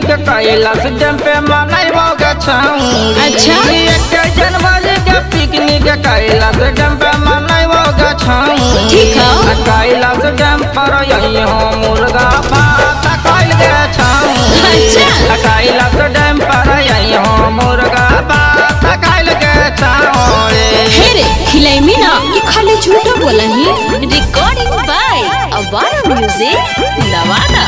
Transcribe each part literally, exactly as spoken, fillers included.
Picnic Kailash dam पे मनाइबो गे छौड़ी। अच्छा एक जनवरी के पिकनिक कैलाश डैम पे मनाइबो गे छौड़ी। ठीक है कैलाश डैम पर यही हो मुर्गा भात कैल गे छौड़ी। अच्छा कैलाश डैम पर यही हो मुर्गा भात कैल गे छौड़ी। हे रे खिलाइमी ना कि खाली झूठा बोला ही। Recording by Awara music Nawada.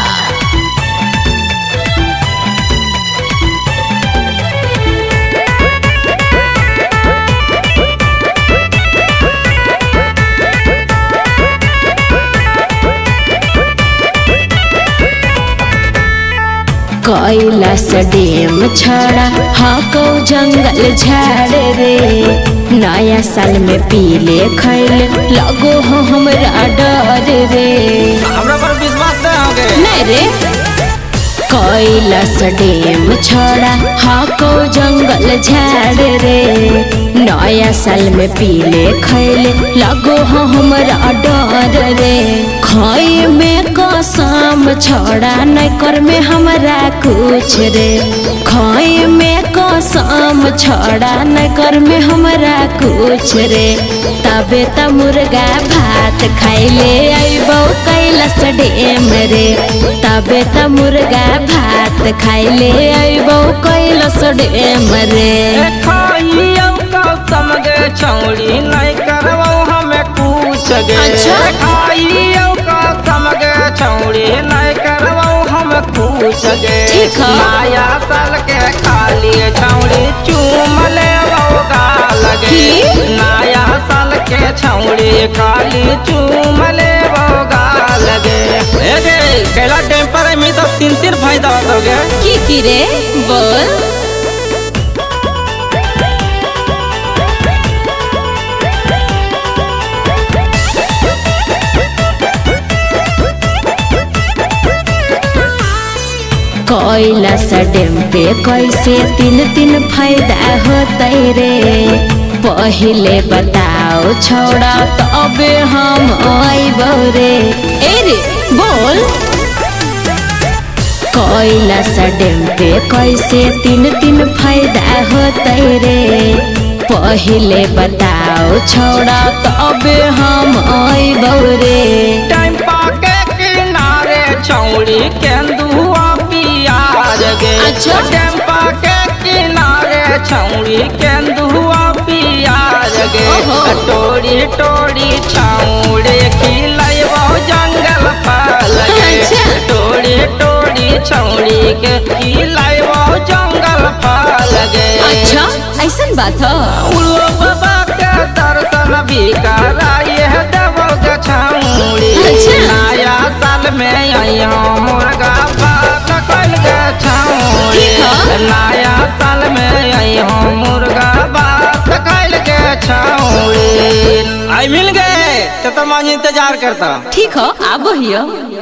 Kailash dam छड़ा हाको जंगल झाड़ रे। नया साल में पीले खैले लगो हो हमरा डर रे। हमरा पर विश्वास होगे नहीं रे कैलाश डैम छड़ा हाको जंगल झाड़ रे। नया साल में पीले खैले लगो हो हमरा डर रे। खाए में कसम छड़ा नहीं कर में हमरा कुछ रे। खाए में कसम छड़ा नहीं कर में हमरा कुछ रे। तबे त मुर्गा भात खाइले आइबो कैलाश डैम रे। तबे त मुर्गा भात खाइले आइबो कैलाश डैम रे। खाइयो कसम गे छौड़ी नहीं करबो हमें कुछ गे। अच्छा खाइयो कसम गे छौड़ी नहीं करबो हम कुछ गे। ठीक है नया साल के खाली छौड़ी चूम लेबो गाल गे। नया साल के छौड़ी खाली चूम लेबो गाल गे। ए गे कैलाश डैम पर मी तो तीन तीन फायदा होगे की की रे बोल। कैलाश डैम पे कैसे तीन तीन फायदा होते रे। पहले बताओ छोड़ा तबे हम आइबो रे। ए रे बोल कैलाश डैम पे कैसे तीन तीन फायदा होते रे। पहले बताओ छोड़ा तबे हम आइबो रे। टाइम पाके किनारे छौड़ी केंदुआ पियाज गे। अच्छा डैम पाके किनारे छौड़ी केंदुआ पियाज गे। टोरी टोरी छौड़ी खिलाइबो जंगल फल गे। टोरी टोरी छौड़ी के खिलाइबो जंगल फल गे। अच्छा ऐसन बात है। उल्लू बाबा के दर्शन भी कराइए देबो गे छौड़ी। नया साल में यहाँ मुर्गा भात कैल गे छौड़ी। नया साल में यहाँ मुर्गा भात कैल गे छौड़ी। आई मिल गए तो तुम इंतजार करता। ठीक है आबो हियो।